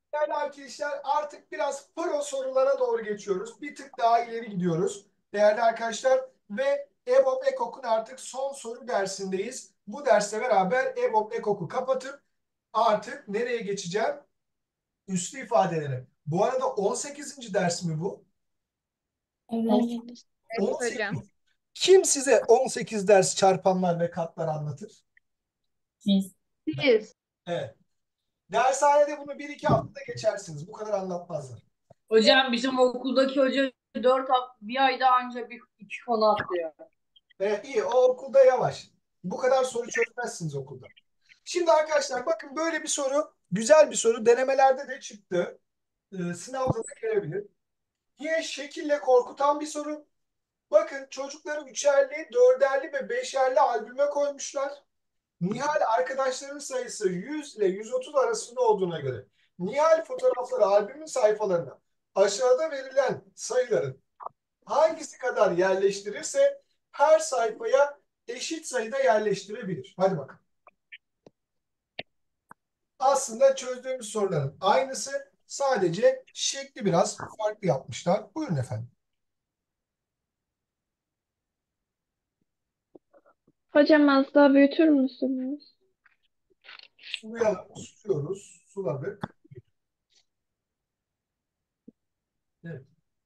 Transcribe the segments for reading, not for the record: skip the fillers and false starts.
Değerli arkadaşlar artık biraz pro sorulara doğru geçiyoruz. Bir tık daha ileri gidiyoruz. Değerli arkadaşlar ve EBOB EKOK'un artık son soru dersindeyiz. Bu dersle beraber EBOB EKOK'u kapatıp artık nereye geçeceğim? Üslü ifadelere. Bu arada 18. ders mi bu? Evet. Evet hocam. 18. Kim size 18 ders çarpanlar ve katlar anlatır? Biz. Siz. Evet. Dershanede bunu bir iki haftada geçersiniz. Bu kadar anlatmazlar. Hocam bizim okuldaki hoca 1 ayda ancak iki konu atlıyor. İyi, o okulda yavaş. Bu kadar soru çözmezsiniz okulda. Şimdi arkadaşlar bakın böyle bir soru, güzel bir soru. Denemelerde de çıktı. Sınavda da gelebilir. Yine şekille korkutan bir soru. Bakın çocukları üçerli, dörderli ve beşerli albüme koymuşlar. Nihal arkadaşlarının sayısı 100 ile 130 arasında olduğuna göre Nihal fotoğrafları albümün sayfalarına aşağıda verilen sayıların hangisi kadar yerleştirirse her sayfaya eşit sayıda yerleştirebilir. Hadi bakalım. Aslında çözdüğümüz soruların aynısı, sadece şekli biraz farklı yapmışlar. Buyurun efendim. Hocam az daha büyütür müsünüz? Sulayalım, suluyoruz, suladık. Evet.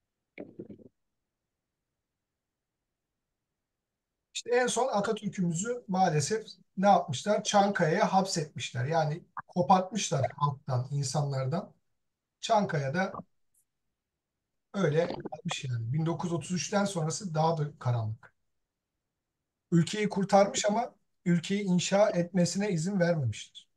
İşte en son Atatürk'ümüzü maalesef ne yapmışlar? Çankaya'ya hapsetmişler. Yani kopartmışlar halktan, insanlardan. Çankaya'da öyle kalmış yani. 1933'ten sonrası daha da karanlık. Ülkeyi kurtarmış ama ülkeyi inşa etmesine izin vermemiştir.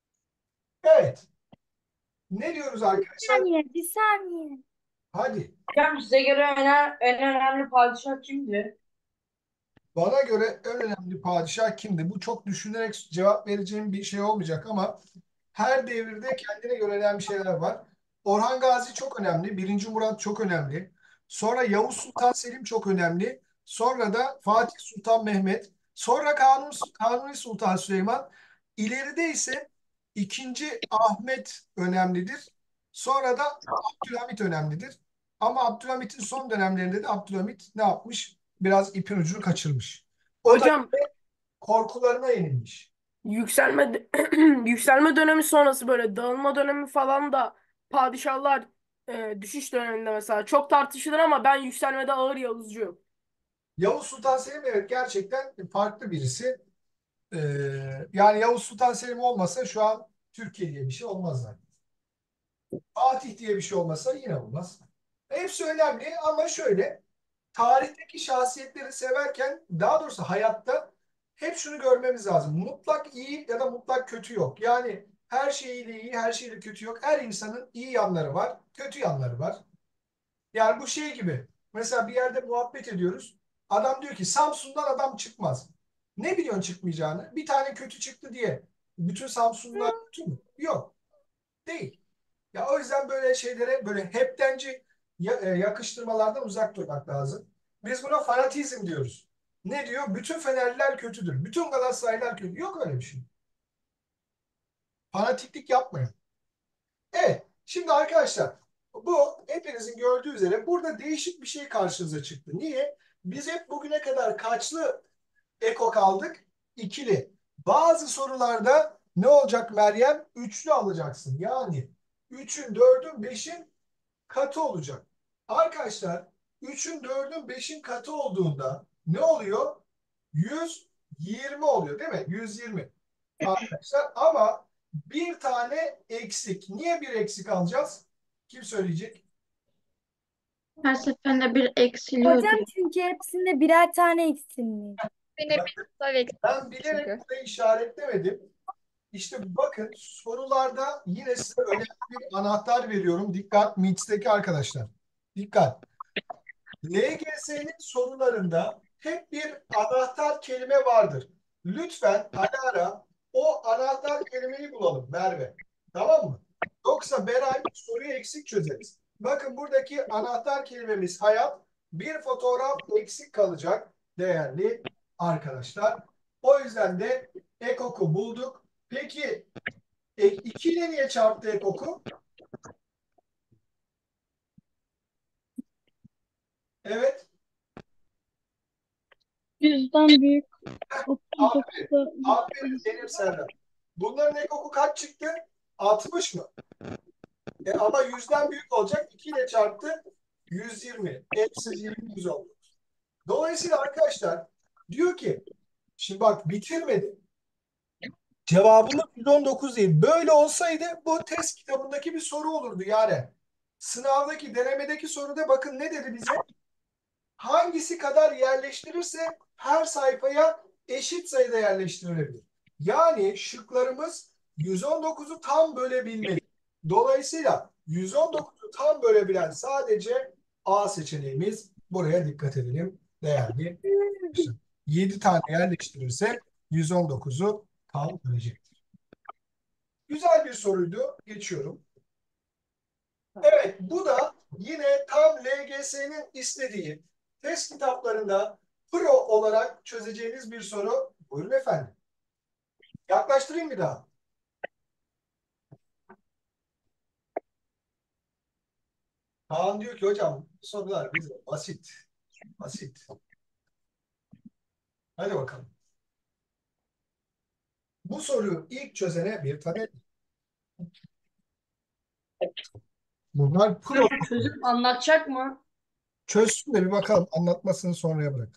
Evet. Ne diyoruz arkadaşlar? Saniye, bir saniye. Hadi. Hocam size göre en önemli padişah kimdi? Bana göre en önemli padişah kimdi? Bu çok düşünerek cevap vereceğim bir şey olmayacak ama her devirde kendine göre önemli şeyler var. Orhan Gazi çok önemli. Birinci Murat çok önemli. Sonra Yavuz Sultan Selim çok önemli. Sonra da Fatih Sultan Mehmet. Sonra Kanuni Sultan Süleyman. İleride ise ikinci Ahmet önemlidir. Sonra da Abdülhamit önemlidir. Ama Abdülhamit'in son dönemlerinde de Abdülhamit ne yapmış? Biraz ipin ucunu kaçırmış. O da Hocam korkularına yenilmiş. yükselme yükselme dönemi sonrası böyle dağılma dönemi falan da padişahlar düşüş döneminde mesela çok tartışılır ama ben yükselmede ağır Yavuzcuyum. Yavuz Sultan Selim evet gerçekten farklı birisi. Yani Yavuz Sultan Selim olmasa şu an Türkiye diye bir şey olmaz zaten. Fatih diye bir şey olmasa yine olmaz. Hepsi önemli ama şöyle tarihteki şahsiyetleri severken daha doğrusu hayatta hep şunu görmemiz lazım. Mutlak iyi ya da mutlak kötü yok. Yani her şeyiyle iyi, her şeyiyle kötü yok. Her insanın iyi yanları var, kötü yanları var. Yani bu şey gibi. Mesela bir yerde muhabbet ediyoruz. Adam diyor ki Samsun'dan adam çıkmaz. Ne biliyorsun çıkmayacağını? Bir tane kötü çıktı diye. Bütün Samsunlular kötü mü? Yok. Değil. Ya o yüzden böyle şeylere böyle heptenci yakıştırmalardan uzak durmak lazım. Biz buna fanatizm diyoruz. Ne diyor? Bütün Fenerliler kötüdür. Bütün Galatasaraylılar kötü. Yok öyle bir şey. Fanatiklik yapmayın. Evet. Şimdi arkadaşlar bu hepinizin gördüğü üzere burada değişik bir şey karşınıza çıktı. Niye? Biz hep bugüne kadar kaçlı eko kaldık? İkili. Bazı sorularda ne olacak Meryem? Üçlü alacaksın. Yani üçün, dördün, beşin katı olacak. Arkadaşlar üçün, dördün, beşin katı olduğunda ne oluyor? 120 oluyor değil mi? 120 arkadaşlar ama bir tane eksik. Niye bir eksik alacağız? Kim söyleyecek? Her seferinde bir eksiliyor Hocam diyor. çünkü hepsinde birer tane eksilmiş. Beni bir sınav Ben bilerek çünkü. burayı işaretlemedim. İşte bakın sorularda yine size önemli bir anahtar veriyorum. Dikkat MIT'teki arkadaşlar. Dikkat. LGS'nin sorularında hep bir anahtar kelime vardır. Lütfen ara ara o anahtar kelimeyi bulalım Merve. Tamam mı? Yoksa Beray soruyu eksik çözeriz. Bakın buradaki anahtar kelimemiz hayat. Bir fotoğraf eksik kalacak değerli arkadaşlar. O yüzden de ekoku bulduk. Peki 2 ile niye çarptı ekoku? Evet. Yüzden büyük Aferin. 39'da Aferin Zeynep Serdar. Bunların ekoku kaç çıktı? 60 mı? Ama yüzden büyük olacak. 2 ile çarptı. 120. Eksiz 20 100 oldu. Dolayısıyla arkadaşlar diyor ki şimdi bak bitirmedi. Cevabımız 119 değil. Böyle olsaydı bu test kitabındaki bir soru olurdu yani. Sınavdaki, denemedeki soruda bakın ne dedi bize? Hangisi kadar yerleştirirse her sayfaya eşit sayıda yerleştirilebilir. Yani şıklarımız 119'u tam bölebilmeli. Dolayısıyla 119'u tam bölebilen sadece A seçeneğimiz. Buraya dikkat edelim değerli. 7 tane yerleştirirse 119'u tam bölecektir. Güzel bir soruydu. Geçiyorum. Evet, bu da yine tam LGS'nin istediği test kitaplarında pro olarak çözeceğiniz bir soru. Buyurun efendim. Yaklaştırayım bir daha. Kaan diyor ki hocam bu sorular bize basit. Basit. Hadi bakalım. Bu soruyu ilk çözene bir tane. Bunlar pro. Hocam çözüp anlatacak mı? Çözsün de bir bakalım. Anlatmasını sonraya bırak.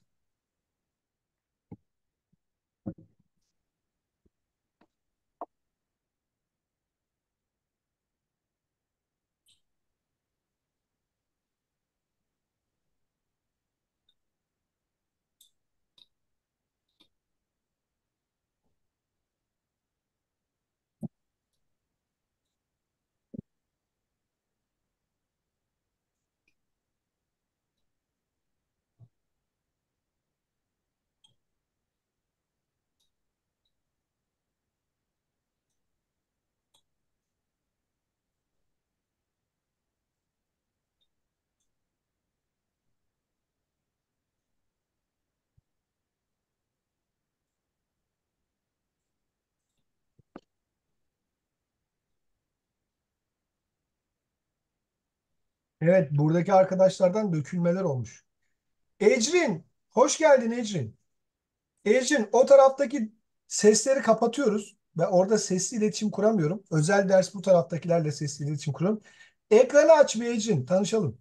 Evet, buradaki arkadaşlardan dökülmeler olmuş. Ecrin, hoş geldin Ecrin. Ecrin, o taraftaki sesleri kapatıyoruz. Ben orada sesli iletişim kuramıyorum. Özel ders bu taraftakilerle sesli iletişim kuruyorum. Ekranı aç bir Ecrin, tanışalım.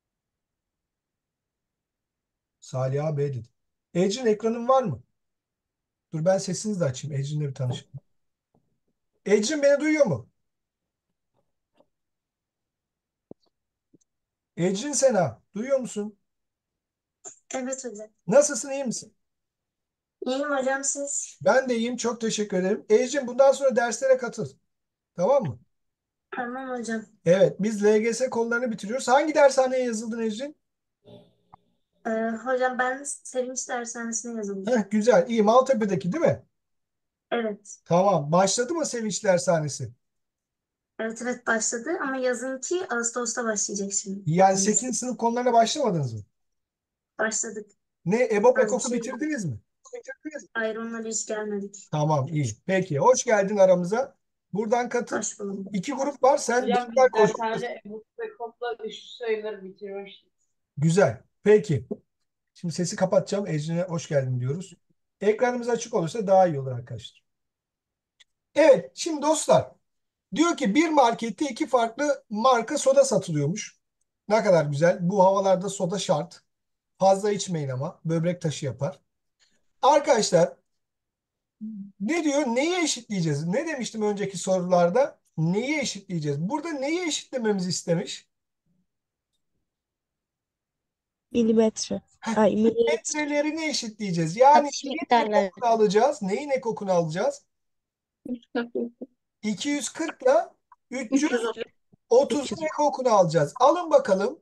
Saliha Bey dedi. Ecrin ekranın var mı? Dur ben sesinizi de açayım. Ecrin'le bir tanışalım. Ecrin beni duyuyor mu? Ecrin Sena, duyuyor musun? Evet hocam. Nasılsın, iyi misin? İyiyim hocam siz. Ben de iyiyim, çok teşekkür ederim. Ecrin bundan sonra derslere katıl. Tamam mı? Tamam hocam. Evet, biz LGS konularını bitiriyoruz. Hangi dershaneye yazıldın Ecrin? Hocam ben Sevinç Dershanesi'ne yazıldım. Heh, güzel, iyi. Maltepe'deki değil mi? Evet. Tamam. Başladı mı Sevinç Dershanesi? Evet evet başladı ama yazınki Ağustos'ta başlayacak şimdi. Yani 8. sınıf konularına başlamadınız mı? Başladık. Ne? EBOB Az bir EKOK'u şey. bitirdiniz mi? Hayır onlara hiç gelmedik. Tamam, iyi. Peki, hoş geldin aramıza. Buradan katıl. Hoş bulduk. İki grup var. Sen Hocam dijital biz koşuyorsun. dershanede Ebu Bekop'la düşük sayıları bitirmiştik. Güzel. Peki. Şimdi sesi kapatacağım. Ecrin'e hoş geldin diyoruz. Ekranımız açık olursa daha iyi olur arkadaşlar. Evet, şimdi dostlar. Diyor ki bir markette iki farklı marka soda satılıyormuş. Ne kadar güzel. Bu havalarda soda şart. Fazla içmeyin ama. Böbrek taşı yapar. Arkadaşlar ne diyor? Neyi eşitleyeceğiz? Ne demiştim önceki sorularda? Neyi eşitleyeceğiz? Burada neyi eşitlememizi istemiş? Milimetre. Ay milimetre. Metrelerini eşitleyeceğiz. Yani Atış neyin miktarları. ekokunu alacağız? Neyin ekokunu alacağız? 240 ile 330. 330'un ekokunu alacağız. Alın bakalım.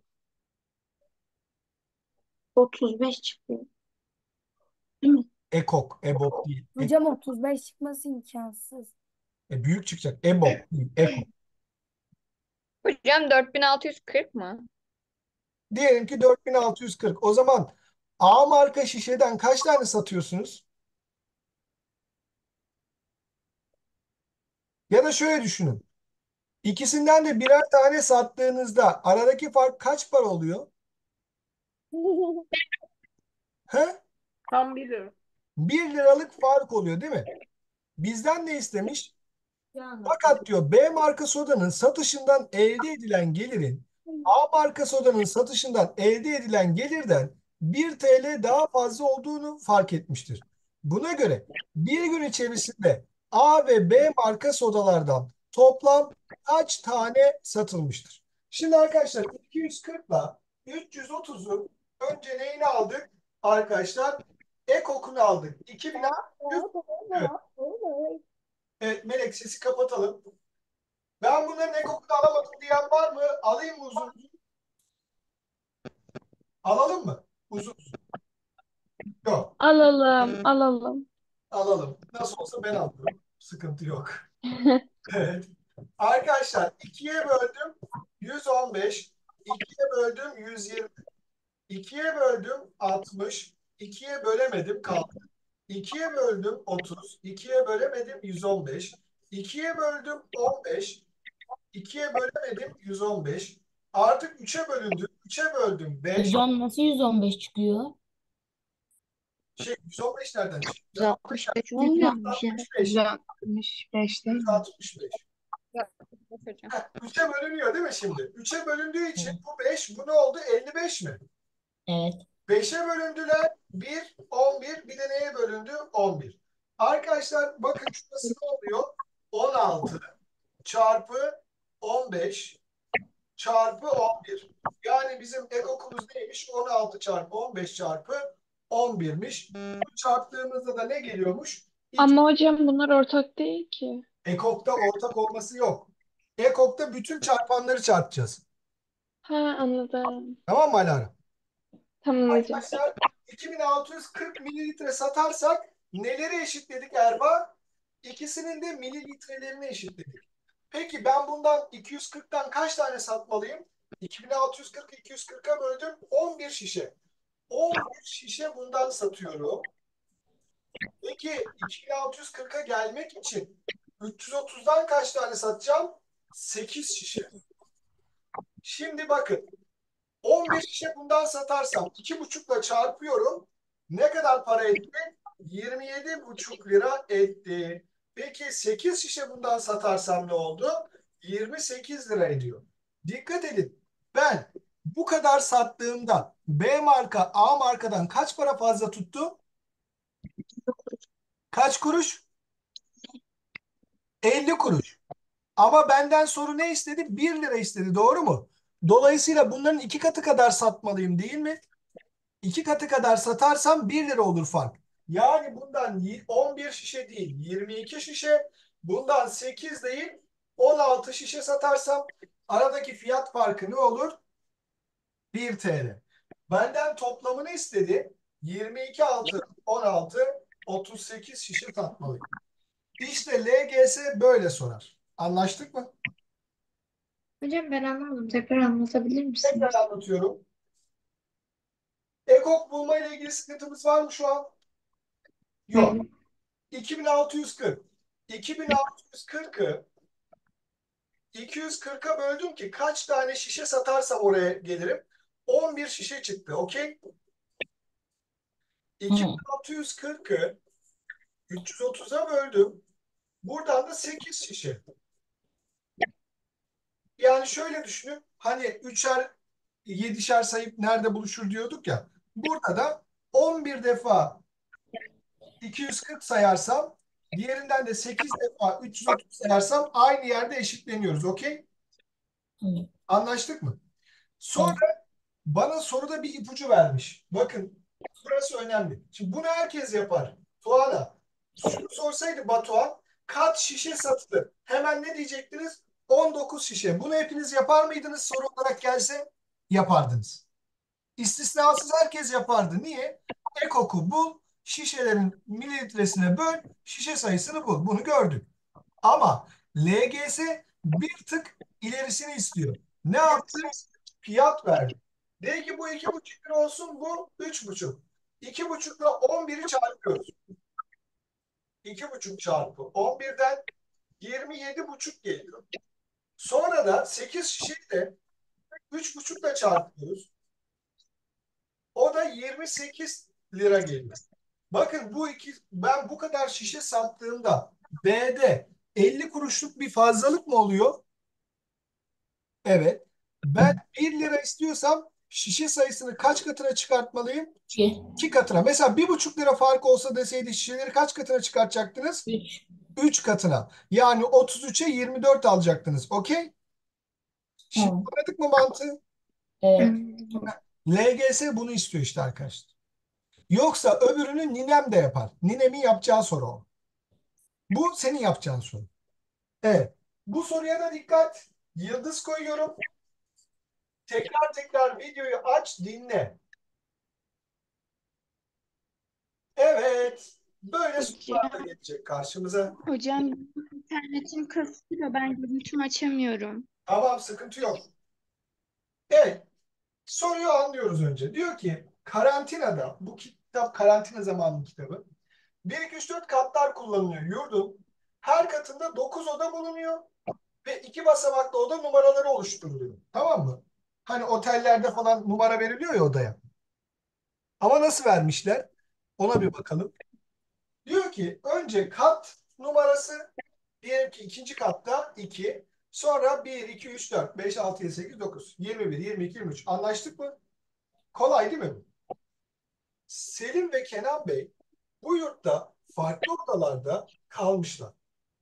35 çıkıyor. Değil mi? Ekok, EBOB değil. Hocam 35 çıkması imkansız. Büyük çıkacak. EBOB değil. Ekok. Hocam 4640 mı? Diyelim ki 4640. O zaman A marka şişeden kaç tane satıyorsunuz? Ya da şöyle düşünün. İkisinden de birer tane sattığınızda aradaki fark kaç para oluyor? He? Tam 1 lira. 1 liralık fark oluyor değil mi? Bizden ne istemiş? Fakat diyor B marka sodanın satışından elde edilen gelirin A marka sodanın satışından elde edilen gelirden 1 TL daha fazla olduğunu fark etmiştir. Buna göre bir gün içerisinde A ve B marka sodalardan toplam kaç tane satılmıştır? Şimdi arkadaşlar 240 ile 330'u önce neyini aldık? Arkadaşlar ekokunu aldık. 2000 Evet, Melek sesi kapatalım. Ben bunların ekokunu alamadım diyen var mı? Alayım mı uzun uzun? Alalım mı? Uzun uzun. Yok. Alalım, alalım. Alalım. Nasıl olsa ben alırım. Sıkıntı yok. Evet. Arkadaşlar 2'ye böldüm 115. 2'ye böldüm 120. 2'ye böldüm 60. 2'ye bölemedim kaldı. 2'ye böldüm 30. 2'ye bölemedim 115. 2'ye böldüm 15. 2'ye bölemedim 115. Artık 3'e bölündü. 3'e böldüm 5. Hocam nasıl 115 çıkıyor? 115 nereden çıktı? 165 olmuyor mu ya? 165. 165 değil mi? 165. Hocam. 3'e bölünüyor değil mi şimdi? 3'e bölündüğü için Evet. bu 5. Bu ne oldu? 55 mi? Evet. 5'e bölündüler. 1, 11. Bir de neye bölündü? 11. Arkadaşlar bakın şurası ne oluyor? 16 çarpı 15 çarpı 11. Yani bizim ekokumuz neymiş? 16 çarpı 15 çarpı 11'miş. Çarptığımızda da ne geliyormuş? Ama hocam bunlar ortak değil ki. Ekokta ortak olması yok. Ekokta bütün çarpanları çarpacağız. Ha, anladım. Tamam mı Alara? Tamam hocam. Arkadaşlar 2640 mililitre satarsak neleri eşitledik Erba? İkisinin de mililitrelerini eşitledik. Peki ben bundan 240'tan kaç tane satmalıyım? 2640'ı 240'a böldüm 11 şişe. 11 şişe bundan satıyorum. Peki 2640'a gelmek için 330'dan kaç tane satacağım? 8 şişe. Şimdi bakın 15 şişe bundan satarsam 2,5'la çarpıyorum. Ne kadar para etti? 27,5 lira etti. Peki 8 şişe bundan satarsam ne oldu? 28 lira ediyor. Dikkat edin. Ben bu kadar sattığımda B marka A markadan kaç para fazla tuttu? Kaç kuruş? 50 kuruş. Ama benden soru ne istedi? 1 lira istedi. Doğru mu? Dolayısıyla bunların 2 katı kadar satmalıyım değil mi? 2 katı kadar satarsam 1 lira olur fark. Yani bundan 11 şişe değil 22 şişe, bundan 8 değil 16 şişe satarsam aradaki fiyat farkı ne olur? 1 TL. Benden toplamını istedi. 22 artı 16 38 şişe satmalıyım. İşte LGS böyle sorar. Anlaştık mı? Hocam ben anlamadım. Tekrar anlatabilir Tekrar misiniz? anlatıyorum. Ekok bulma ile ilgili sıkıntımız var mı şu an? Yok. Hayır. 2640. 2640'ı 240'a böldüm ki kaç tane şişe satarsam oraya gelirim. 11 şişe çıktı. Okey? Hı. 2640'ı 330'a böldüm. Buradan da 8 şişe. Yani şöyle düşünün. Hani 3'er 7'şer sayıp nerede buluşur diyorduk ya. Burada da 11 defa 240 sayarsam diğerinden de 8 defa 330 sayarsam aynı yerde eşitleniyoruz. Okey? Hı. Anlaştık mı? Sonra Evet. bana soruda bir ipucu vermiş. Bakın burası önemli. Şimdi bunu herkes yapar. Tuana. Şunu sorsaydı Batuhan kaç şişe satılır? Hemen ne diyecektiniz? 19 şişe. Bunu hepiniz yapar mıydınız soru olarak gelse? Yapardınız. İstisnasız herkes yapardı. Niye? Ekoku bul, şişelerin mililitresine böl, şişe sayısını bul. Bunu gördük. Ama LGS bir tık ilerisini istiyor. Ne yaptı? Fiyat verdi. Dedi ki bu 2,5 lira olsun, bu 3,5. 2,5'la 11'i çarpıyoruz. 2,5 çarpı 11'den 27,5 geliyor. Sonra da 8 şişeyi de 3,5'la çarpıyoruz. O da 28 lira geliyor. Bakın ben bu kadar şişe sattığımda B'de 50 kuruşluk bir fazlalık mı oluyor? Evet. Ben 1 lira istiyorsam şişe sayısını kaç katına çıkartmalıyım? 2, 2 katına. Mesela 1,5 lira fark olsa deseydi şişeleri kaç katına çıkartacaktınız? 3. 3 katına. Yani 33'e 24 alacaktınız. Okey? Şimdi Tamam. anladık mı mantığı? Evet. LGS bunu istiyor işte arkadaşlar. Yoksa öbürünü ninem de yapar. Ninemin yapacağı soru o. Bu senin yapacağın soru. Evet. Bu soruya da dikkat. Yıldız koyuyorum. Tekrar tekrar videoyu aç, dinle. Evet. Böyle sorular da Hocam, gelecek karşımıza. hocam internetim kasıyor. Ben görüntümü açamıyorum. Tamam, sıkıntı yok. Evet. Soruyu anlıyoruz önce. Diyor ki karantinada, bu kitap karantina zamanı kitabı. 1, 2, 3, 4 katlar kullanılıyor. Yurdun her katında 9 oda bulunuyor ve 2 basamaklı oda numaraları oluşturuluyor. Tamam mı? Hani otellerde falan numara veriliyor ya odaya. Ama nasıl vermişler? Ona bir bakalım. Diyor ki önce kat numarası, diyelim ki ikinci katta 2, sonra 1, 2, 3, 4, 5, 6, 7, 8, 9, 21, 22, 23. Anlaştık mı? Kolay değil mi? Selim ve Kenan Bey bu yurtta farklı odalarda kalmışlar.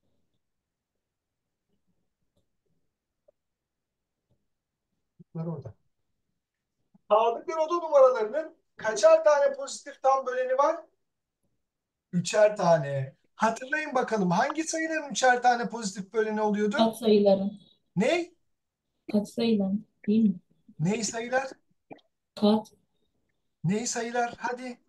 Bunlar orada. Kaldıkları oda numaralarının kaçar tane pozitif tam böleni var? Üçer tane. Hatırlayın bakalım hangi sayıların üçer tane pozitif böleni oluyordu? Katsayıların. Ne? Katsayıların. Değil mi? Ney sayılar? Kat. Ney sayılar? Hadi.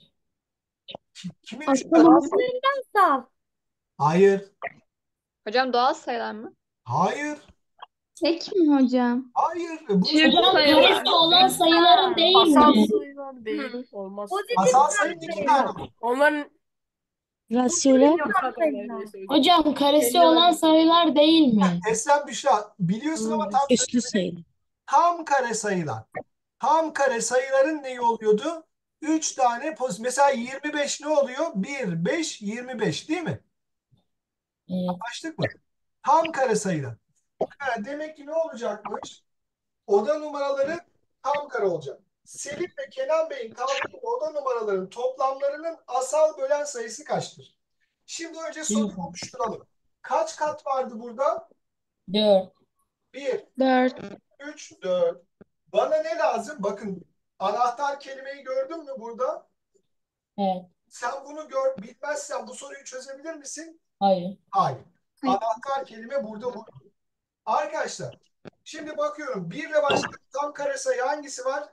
Kimin üçer? Sayısal. Hayır. Hocam doğal sayılar mı? Hayır. Tek mi hocam? Hayır. Çift Hocam sayılar. karesi olan sayıların değil Asal mi? sayılar değil. Olmaz. Pozitif Asal sayının iki tane. Onların Rasyonel. hocam karesi olan sayılar değil mi? Eslem Büşra biliyorsun ama tam Üslü söylemedin. sayılar. Tam kare sayılar. Tam kare sayıların neyi oluyordu? 3 tane pozitif. Mesela 25 ne oluyor? 1, 5, 25 değil mi? Evet. Anlaştık mı? Tam kare sayılar. Ha, demek ki ne olacakmış? Oda numaraları tam kare olacak. Selim ve Kenan Bey'in kaldığı oda numaralarının toplamlarının asal bölen sayısı kaçtır? Şimdi önce soruyu oluşturalım. Kaç kat vardı burada? 4. 1, 4. 3, 4. Bana ne lazım? Bakın anahtar kelimeyi gördün mü burada? Evet. Sen bunu bilmezsen bu soruyu çözebilir misin? Hayır. Hayır. Anahtar kelime burada bu. Arkadaşlar şimdi bakıyorum 1 ile başlayan tam kare sayı hangisi var?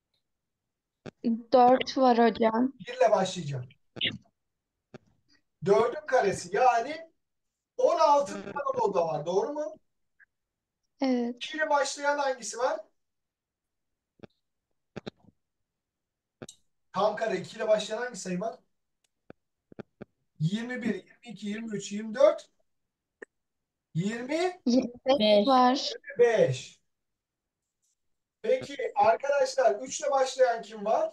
4 var hocam. 1 ile başlayacağım. 4'ün karesi yani 16 tane oda var. Doğru mu? Evet. 2 ile başlayan hangisi var? Tam kare 2 ile başlayan hangi sayı var? 21, 22, 23, 24, 25. 25 var. Peki arkadaşlar 3 ile başlayan kim var?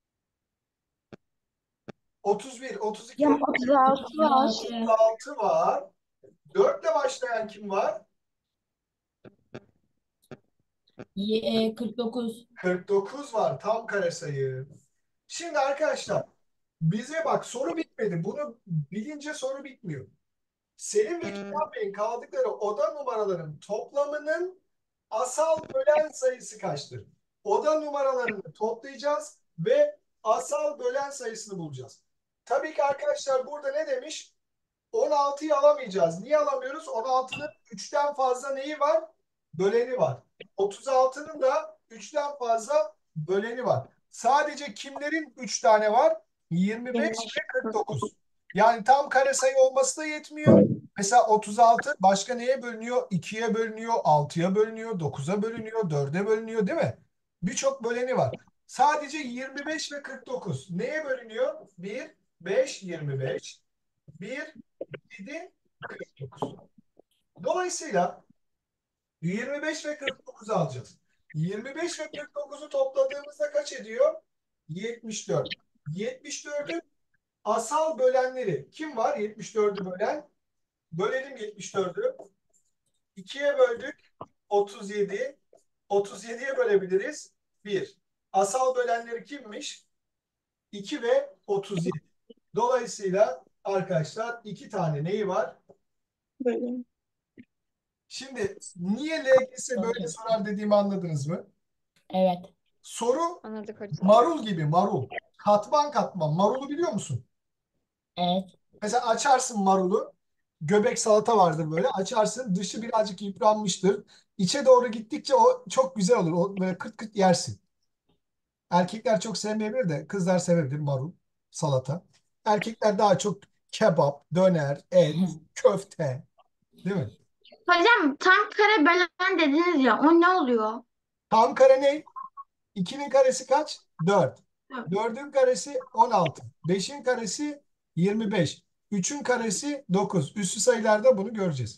31, 32, Hocam 36 var. 36 var. 4 ile başlayan kim var? 49. 49 var. Tam kare sayı. Şimdi arkadaşlar bize bak soru bitmedi. Bunu bilince soru bitmiyor. Selim ve Kenan Bey'in kaldıkları oda numaralarının toplamının asal bölen sayısı kaçtır? Oda numaralarını toplayacağız ve asal bölen sayısını bulacağız. Tabii ki arkadaşlar burada ne demiş? 16'yı alamayacağız. Niye alamıyoruz? 16'nın 3'ten fazla neyi var? Böleni var. 36'nın da 3'ten fazla böleni var. Sadece kimlerin 3 tane var? 25 ve 49. Yani tam kare sayı olması da yetmiyor. Mesela 36 başka neye bölünüyor? 2'ye bölünüyor, 6'ya bölünüyor, 9'a bölünüyor, 4'e bölünüyor değil mi? Birçok böleni var. Sadece 25 ve 49 neye bölünüyor? 1, 5, 25. 1, 7, 49. Dolayısıyla 25 ve 49'u alacağız. 25 ve 49'u topladığımızda kaç ediyor? 74. 74'ün asal bölenleri kim var? 74'ü bölen. Bölelim 74'ü. 2'ye böldük. 37. 37'ye bölebiliriz. 1. Asal bölenleri kimmiş? 2 ve 37. Dolayısıyla arkadaşlar iki tane neyi var? Böyle. Şimdi niye LGS böyle sorar dediğimi anladınız mı? Evet. Soru Anladık hocam. marul gibi marul. Katman katman. Marulu biliyor musun? Evet. Mesela açarsın marulu. Göbek salata vardır böyle. Açarsın. Dışı birazcık yıpranmıştır. İçe doğru gittikçe o çok güzel olur. O böyle kıt kıt yersin. Erkekler çok sevmeyebilir de kızlar sevebilir marul, salata. Erkekler daha çok kebap, döner, et, köfte. Değil mi? Hocam tam kare bölen dediniz ya, o ne oluyor? Tam kare ne? 2'nin karesi kaç? 4. Evet. 4'ün karesi 16. 5'in karesi 25. 3'ün karesi 9. Üslü sayılarda bunu göreceğiz.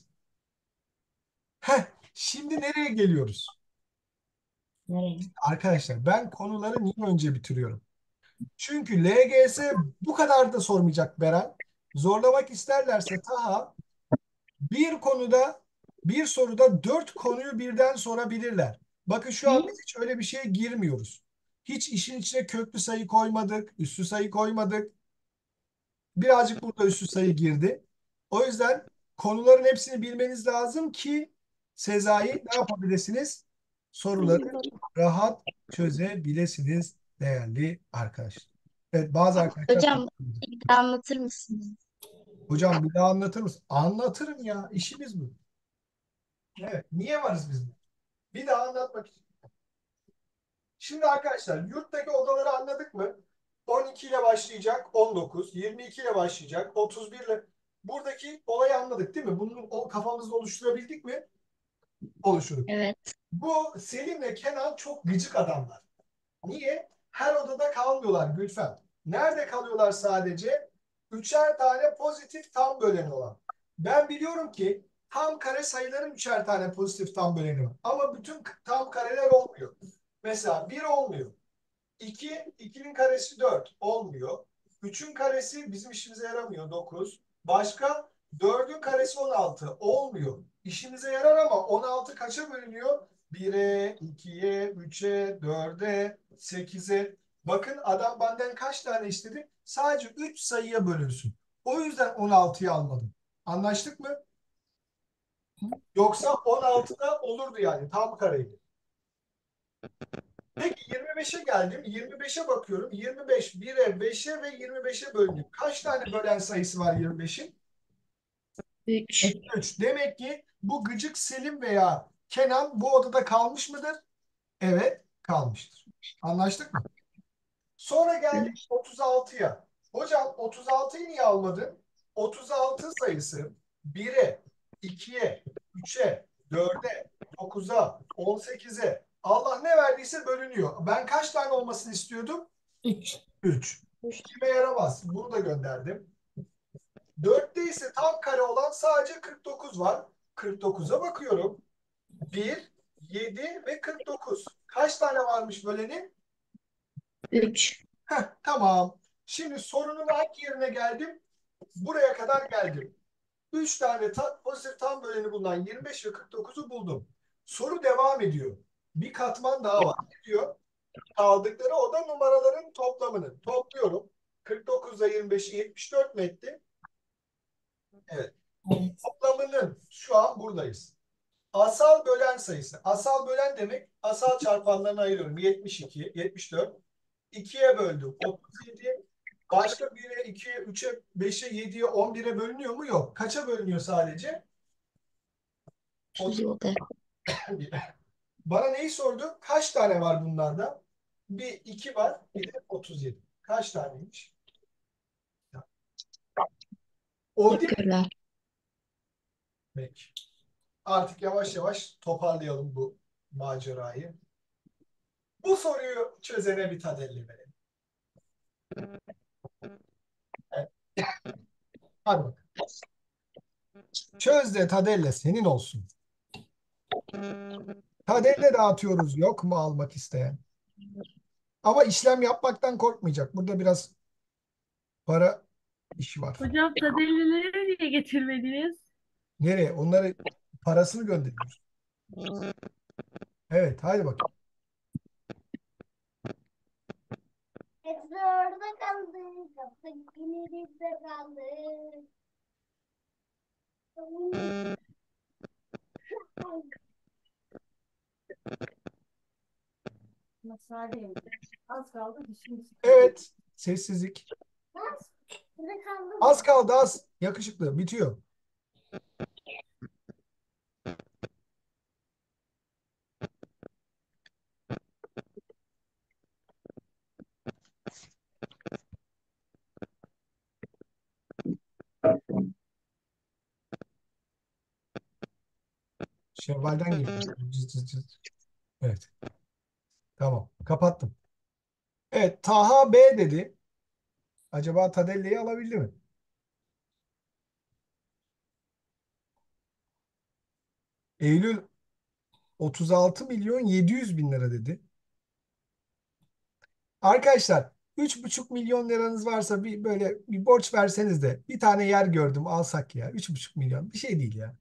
Heh, şimdi nereye geliyoruz? Nereye? Arkadaşlar ben konuları niye önce bitiriyorum? Çünkü LGS bu kadar da sormayacak Beren. Zorlamak isterlerse Taha bir konuda bir soruda 4 konuyu birden sorabilirler. Bakın şu an biz hiç öyle bir şeye girmiyoruz. Hiç işin içine köklü sayı koymadık, üslü sayı koymadık. Birazcık burada üslü sayı girdi. O yüzden konuların hepsini bilmeniz lazım ki Sezai ne yapabilirsiniz? Soruları rahat çözebilirsiniz değerli arkadaşlar. Evet bazı arkadaşlar Hocam bir daha anlatır mısınız? hocam bir daha anlatır mısın? Anlatırım ya işimiz bu. Evet niye varız biz? Bir daha anlatmak için. Şimdi arkadaşlar yurttaki odaları anladık mı? 12 ile başlayacak 19, 22 ile başlayacak 31 ile. Buradaki olayı anladık değil mi? Bunu kafamızda oluşturabildik mi? Oluşturduk. Evet. Bu Selim'le Kenan çok gıcık adamlar. Niye? Her odada kalmıyorlar Gülfem. Nerede kalıyorlar sadece? Üçer tane pozitif tam böleni olan. Ben biliyorum ki tam kare sayıların üçer tane pozitif tam böleni var. Ama bütün tam kareler olmuyor. Mesela bir olmuyor. 2, 2'nin karesi 4 olmuyor. 3'ün karesi bizim işimize yaramıyor 9. Başka 4'ün karesi 16 olmuyor. İşimize yarar ama 16 kaça bölünüyor? 1'e, 2'ye, 3'e, 4'e, 8'e. Bakın adam benden kaç tane istedi? Sadece 3 sayıya bölünsün. O yüzden 16'yı almadım. Anlaştık mı? Yoksa 16'da olurdu yani tam kareydi. Peki 25'e geldim. 25'e bakıyorum. 25 1'e, 5'e ve 25'e bölünüyor. Kaç tane bölen sayısı var 25'in? 3. 3. Demek ki bu gıcık Selim veya Kenan bu odada kalmış mıdır? Evet, kalmıştır. Anlaştık mı? Sonra geldik 36'ya. Hocam 36'yı niye almadın? 36 sayısı 1'e, 2'ye, 3'e, 4'e, 9'a, 18'e Allah ne verdiyse bölünüyor. Ben kaç tane olmasını istiyordum? 3. 3. İşime yaramaz. Bunu da gönderdim. 4'te ise tam kare olan sadece 49 var. 49'a bakıyorum. 1, 7 ve 49. Kaç tane varmış böleni? 3. Heh, tamam. Şimdi sorunun hangi yerine geldim? Buraya kadar geldim. 3 tane pozitif tam böleni bulunan 25 ve 49'u buldum. Soru devam ediyor. Bir katman daha var. Ne diyor? Aldıkları oda numaraların toplamını topluyorum. 49 ile 25'i 74 mi etti? Evet. Evet. Toplamının şu an buradayız. Asal bölen sayısı. Asal bölen demek asal çarpanlarına ayırıyorum. 72, 74. 2'ye böldüm. 37. Başka 1'e, 2'ye, 3'e, 5'e, 7'ye, 11'e bölünüyor mu? Yok. Kaça bölünüyor sadece? 37. Bana neyi sordu? Kaç tane var bunlarda? Bir 2 var, bir de 37. Kaç taneymiş? O değil mi? Teşekkürler. Peki. Artık yavaş yavaş toparlayalım bu macerayı. Bu soruyu çözene bir tadelli verelim. Evet. Hadi bakalım. Çöz de tadelle senin olsun. Tadelle dağıtıyoruz. Yok mu almak isteyen? Ama işlem yapmaktan korkmayacak. Burada biraz para işi var. Hocam tadellileri niye getirmediniz? Nereye? Onları parasını gönderiyoruz. Evet, hadi bakayım. Hepsi orada kaldı. Kaptık günümüzde kaldı. Evet, sessizlik. Burada kaldı mı? Az kaldı az. Yakışıklı. Bitiyor. Şevval'den geliyor. Cız cız cız. Evet. Tamam. Kapattım. Evet. Taha B dedi. Acaba Tadelle'yi alabildi mi? Eylül 36 milyon 700 bin lira dedi. Arkadaşlar 3,5 milyon liranız varsa bir böyle bir borç verseniz de bir tane yer gördüm alsak ya. 3,5 milyon bir şey değil ya.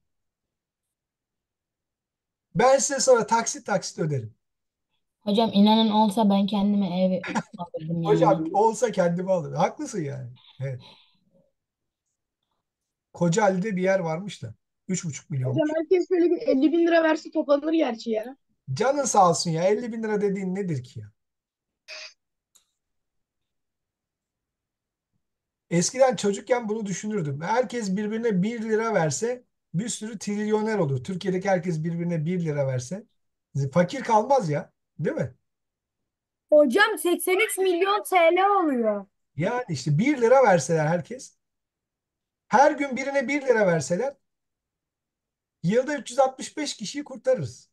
Ben size sonra taksit taksit öderim. Hocam inanın olsa ben kendime ev alırdım Hocam yani. olsa kendimi alırım. Haklısın yani. Evet. Kocaeli'de bir yer varmış da. 3,5 Hocam milyonmuş. herkes böyle bir 50 bin lira verse toplanır gerçi ya. Canın sağ olsun ya. 50 bin lira dediğin nedir ki ya? Eskiden çocukken bunu düşünürdüm. Herkes birbirine 1 lira verse bir sürü trilyoner olur. Türkiye'deki herkes birbirine 1 lira verse fakir kalmaz ya. Değil mi? Hocam 83 milyon TL oluyor. Yani işte 1 lira verseler herkes. Her gün birine 1 lira verseler yılda 365 kişiyi kurtarırız.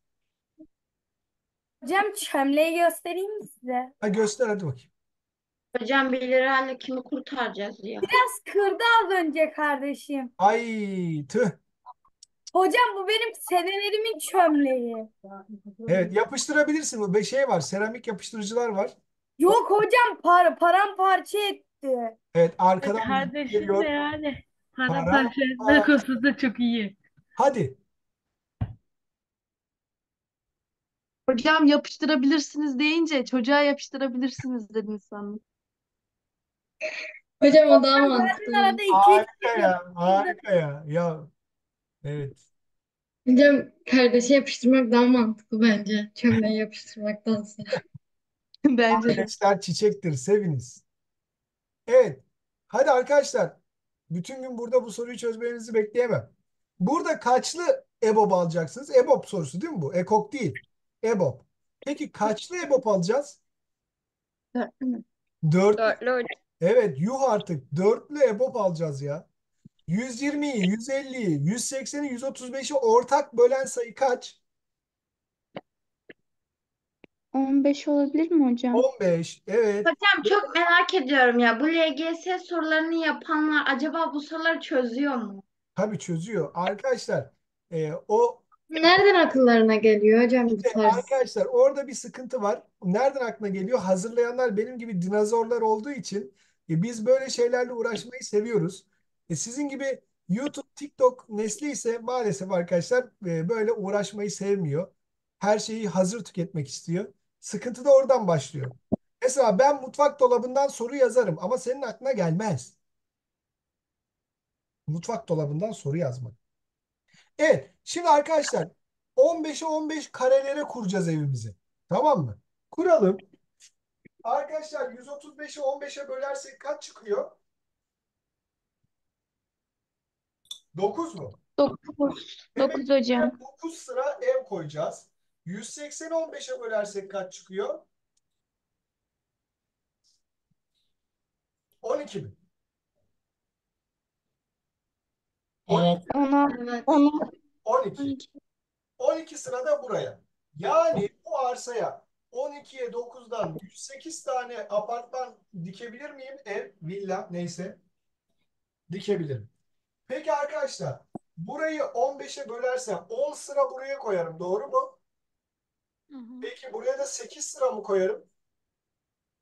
Hocam çömleği göstereyim mi size? Ha göster hadi bakayım. Hocam 1 lirayla kimi kurtaracağız ya? Biraz kırdı az önce kardeşim. Ay tüh. Hocam bu benim senelerimin çömleği. Evet yapıştırabilirsin. Bu bir şey var. Seramik yapıştırıcılar var. Yok hocam paramparça etti. Evet arkadan müzik Kardeşim de geliyor. yani para Para. parçası konusunda çok iyi. Hadi. Hocam yapıştırabilirsiniz deyince çocuğa yapıştırabilirsiniz dedim sandım. Hocam o daha Zaten mantıklı. arada 200 Harika ya. Harika ya. Ya evet. Hocam kardeşe yapıştırmak daha mantıklı bence. Çömleğe yapıştırmaktansa. Bence de. Kardeşler çiçektir. Seviniz. Evet. Hadi arkadaşlar. Bütün gün burada bu soruyu çözmenizi bekleyemem. Burada kaçlı EBOB alacaksınız? EBOB sorusu değil mi bu? EKOK değil. EBOB. Peki kaçlı EBOB alacağız? Dörtlü. Dörtlü hocam. Evet yuh artık. Dörtlü EBOB alacağız ya. 120'yi, 150'yi, 180'i, 135'i ortak bölen sayı kaç? 15 olabilir mi hocam? 15. Evet. Hocam çok merak ediyorum ya. Bu LGS sorularını yapanlar acaba bu soruları çözüyor mu? Tabii çözüyor. Arkadaşlar o Nereden akıllarına geliyor hocam bu tarz? arkadaşlar orada bir sıkıntı var. Nereden aklına geliyor? Hazırlayanlar benim gibi dinozorlar olduğu için biz böyle şeylerle uğraşmayı seviyoruz. Sizin gibi YouTube, TikTok nesli ise maalesef arkadaşlar böyle uğraşmayı sevmiyor. Her şeyi hazır tüketmek istiyor. Sıkıntı da oradan başlıyor. Mesela ben mutfak dolabından soru yazarım ama senin aklına gelmez. Mutfak dolabından soru yazmak. Evet. Şimdi arkadaşlar 15'e 15 karelere kuracağız evimizi. Tamam mı? Kuralım. Arkadaşlar 135'i 15'e bölersek kaç çıkıyor? 9 mu? 9. Demek 9 ki hocam. 9 sıra ev koyacağız. 180'i 15'e bölersek kaç çıkıyor? 12 mi? Evet. 12. 12 sıra da buraya. Yani bu arsaya 12'ye 9'dan 108 tane apartman dikebilir miyim? Ev, villa neyse dikebilirim. Peki arkadaşlar burayı 15'e bölersem 10 sıra buraya koyarım. Doğru mu? Peki buraya da 8 sıra mı koyarım?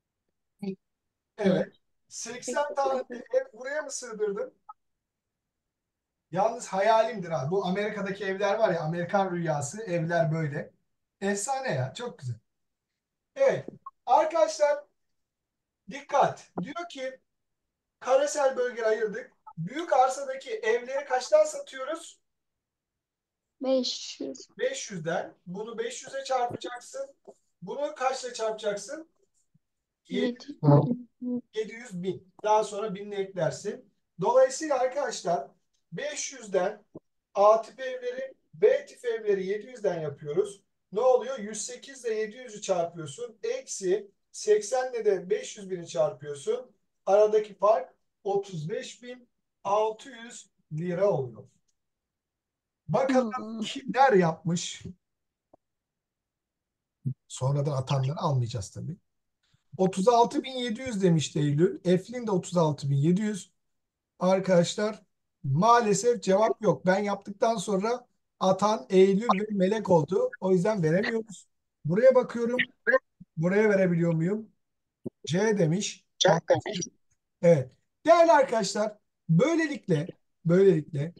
Evet. 80 tane ev buraya mı sığdırdın? Yalnız hayalimdir abi. Bu Amerika'daki evler var ya, Amerikan rüyası, evler böyle. Efsane ya, çok güzel. Evet. Arkadaşlar dikkat. Diyor ki karesel bölge ayırdık. Büyük arsadaki evleri kaçtan satıyoruz? 500. 500'den. Bunu 500'e çarpacaksın. Bunu kaçla çarpacaksın? 7. 700 bin. Daha sonra binle eklersin. Dolayısıyla arkadaşlar 500'den A tip evleri, B tip evleri 700'den yapıyoruz. Ne oluyor? 108 ile 700'ü çarpıyorsun. Eksi 80 ile de 500 bini çarpıyorsun. Aradaki fark 35.600 lira oluyor. Bakalım kimler yapmış? Sonradan atanları almayacağız tabii. 36.700 demişti Eylül. Eflin de 36.700. Arkadaşlar maalesef cevap yok. Ben yaptıktan sonra atan Eylül ve Melek oldu. O yüzden veremiyoruz. Buraya bakıyorum. Buraya verebiliyor muyum? C demiş. Evet. Değerli arkadaşlar, böylelikle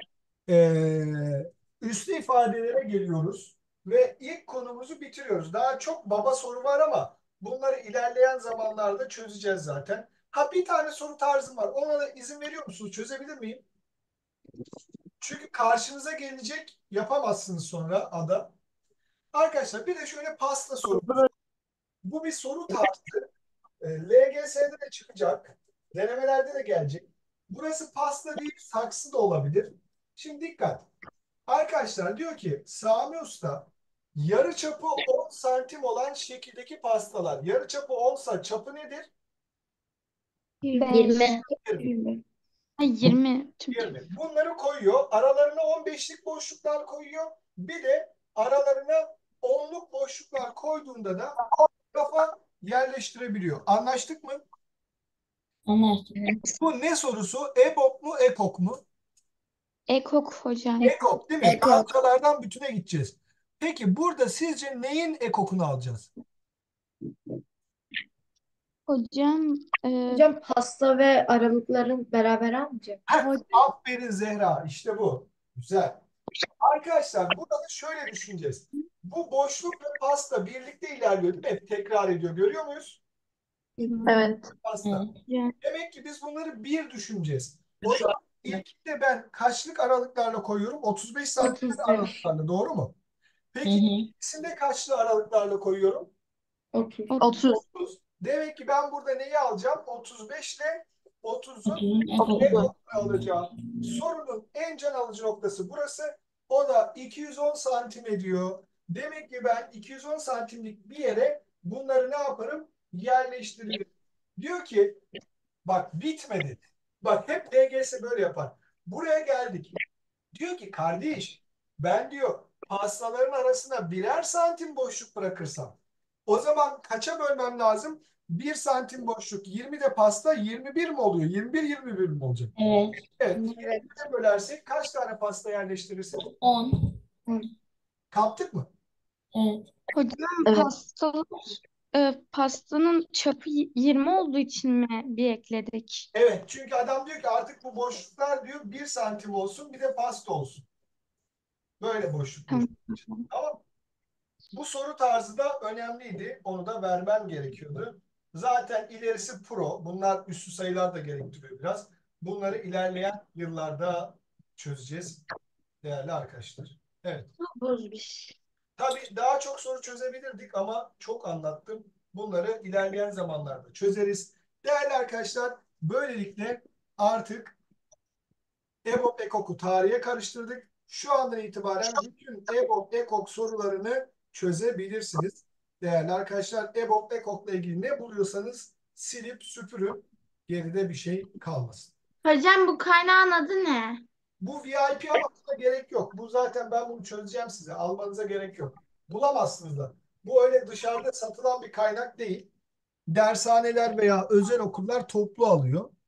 üslü ifadelere geliyoruz ve ilk konumuzu bitiriyoruz. Daha çok baba soru var ama bunları ilerleyen zamanlarda çözeceğiz zaten. Ha, bir tane soru tarzım var. Ona da izin veriyor musunuz? Çözebilir miyim? Çünkü karşınıza gelecek, yapamazsınız sonra ada. Arkadaşlar bir de şöyle pasta sorumuz. Bu bir soru tarzı. LGS'de de çıkacak. Denemelerde de gelecek. Burası pasta değil, saksı da olabilir. Şimdi dikkat. Arkadaşlar diyor ki Sami Usta yarıçapı 10 santim olan şekildeki pastalar. Yarıçapı 10 sa çapı nedir? 20. 20. Ay, 20. 20. Bunları koyuyor. Aralarına 15'lik boşluklar koyuyor. Bir de aralarına 10'luk boşluklar koyduğunda da kafa yerleştirebiliyor. Anlaştık mı? Anlaştık. Bu ne sorusu? EBOB mu, EKOK mu? Ekok hocam. EKOK değil mi? Parçalardan bütüne gideceğiz. Peki burada sizce neyin EKOK'unu alacağız? Hocam Hocam pasta ve aralıkların beraber almayacak. Heh, aferin Zehra. İşte bu. Güzel. Arkadaşlar burada da şöyle düşüneceğiz. Bu boşluk ve pasta birlikte ilerliyor değil mi? Hep tekrar ediyor. Görüyor muyuz? Evet. Pasta. Evet. Demek ki biz bunları bir düşüneceğiz. O zaman ilkinde ben kaçlık aralıklarla koyuyorum? 35 santim 35. aralıklarla. Doğru mu? Hı Peki hı. ikisinde kaçlı aralıklarla koyuyorum? 30. 30. 30. Demek ki ben burada neyi alacağım? 35 ile 30'un 30'un EKOK'unu alacağım. Sorunun en can alıcı noktası burası. O da 210 santim ediyor. Demek ki ben 210 santimlik bir yere bunları ne yaparım? Yerleştiririm. Diyor ki bak bitmedi. Bak hep LGS böyle yapar. Buraya geldik. Diyor ki kardeş ben diyor pastaların arasına birer santim boşluk bırakırsam o zaman kaça bölmem lazım? 1 santim boşluk 20 de pasta 21 mi oluyor? 21 mi olacak? Evet. Evet. 20'ye bölersek kaç tane pasta yerleştirirsin? 10. Kaptık mı? Evet. Hocam Evet. pastanın çapı 20 olduğu için mi bir ekledik? Evet. Çünkü adam diyor ki artık bu boşluklar diyor 1 santim olsun bir de pasta olsun. Böyle boşluk. Tamam. Tamam. Bu soru tarzı da önemliydi. Onu da vermem gerekiyordu. Zaten ilerisi pro. Bunlar üstü sayılar da gerektiriyor biraz. Bunları ilerleyen yıllarda çözeceğiz değerli arkadaşlar. Evet. Bozmuş. Tabii daha çok soru çözebilirdik ama çok anlattım. Bunları ilerleyen zamanlarda çözeriz. Değerli arkadaşlar, böylelikle artık EBOB EKOK'u tarihe karıştırdık. Şu andan itibaren bütün EBOB EKOK sorularını çözebilirsiniz. Değerli arkadaşlar, EBOB EKOK'la ilgili ne buluyorsanız silip süpürün. Geride bir şey kalmasın. Hocam bu kaynağın adı ne? Bu VIP almanıza gerek yok. Bu zaten ben bunu çözeceğim size. Almanıza gerek yok. Bulamazsınız da. Bu öyle dışarıda satılan bir kaynak değil. Dershaneler veya özel okullar toplu alıyor.